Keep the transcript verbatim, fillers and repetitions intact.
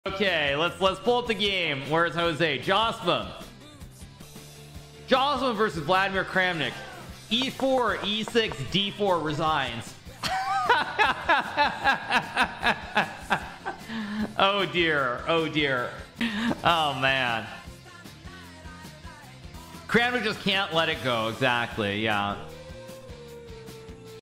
Okay, let's let's pull up the game. Where's Jose? Jospem. Jospem versus Vladimir Kramnik. E four, E six, D four resigns. Oh dear, oh dear. Oh man. Kramnik just can't let it go. Exactly, yeah.